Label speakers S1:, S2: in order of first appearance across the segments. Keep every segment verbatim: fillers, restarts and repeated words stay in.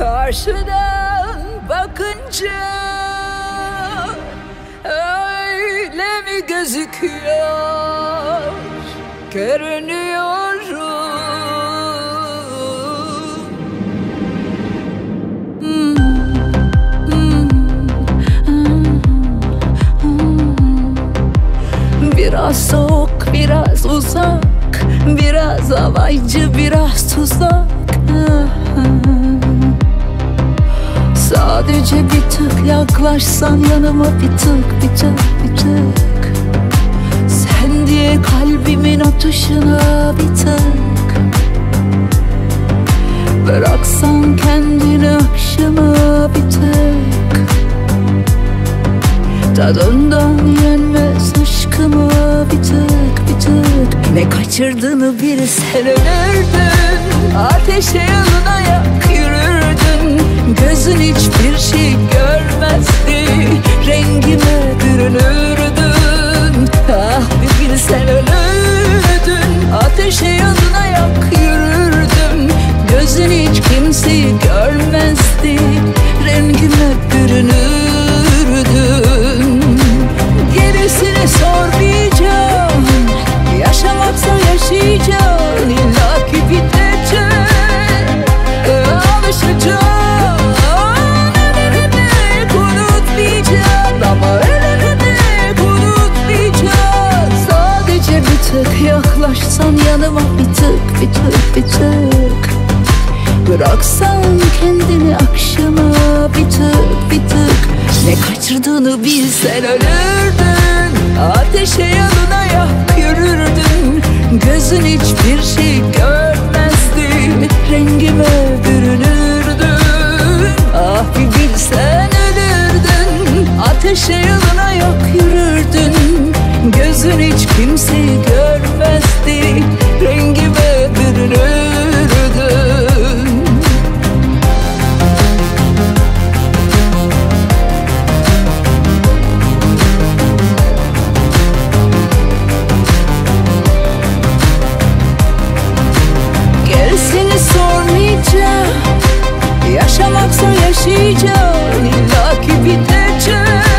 S1: Karşıdan bakınca öyle mi gözüküyor, görünüyorum. Hmm, hmm, hmm, hmm. Biraz soğuk, biraz uzak, biraz havaycı, biraz tuzak. Sadece bir tık yaklaşsan yanıma, bir tık, bir tık, bir tık. Sen diye kalbimin atışına bir tık. Bıraksan kendini akşama bir tık. Tadından yenmez aşkıma bir tık, bir tık. Ne kaçırdığını bilsen ölürdün. Ateşe yanına yak yürürdün. Gözün hiçbir şey görmezdi. Rengime bürünürdün. Ah bir bilsen ölürdün. Ateşe yanına yak yürürdün. Gözün hiç kimseyi görmezdi. Rengime bürünürdün. Gerisini sormayacağım. Yaşamaksa yaşayacağım. İlla ki bitecek. Alışacağım. Ölümünü unutmayacağım. Ama ölümünü unutmayacağım. Sadece bir tık yaklaşsan yanıma, bir tık, bir tık, bir tık. Bıraksan kendini akşama bir tık, bir tık. Ne kaçırdığını bilsen ölürdün. Ateşe yanına yak yürürdün. Gözün hiçbir şey görmezdi. Rengime bürünürdün. Ah bir bilsen ölürdün. Ateşe yanına yak yürürdün. Gözün hiç kimseyi görmezdi. Rengime bürünürdün. Yaşamaksa yaşayacağım. İlla ki bitecek.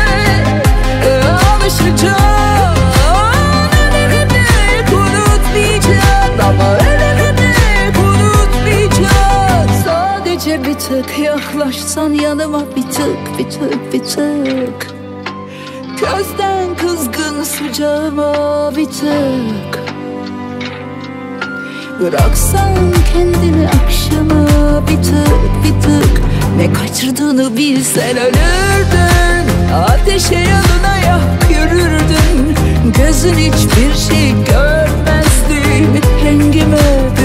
S1: Alışacağım. Ölümünü unutmayacağım. Ama ölümünü unutmayacağım. Sadece bir tık yaklaşsan yanıma, bir tık, bir tık, bir tık. Gözden kızgın sıcağıma bir tık. Bıraksan kendini akşama bir tık, bir tık. Ne kaçırdığını bilsen ölürdün. Ateşe yanına yak yürürdün. Gözün hiçbir şey görmezdi. Rengime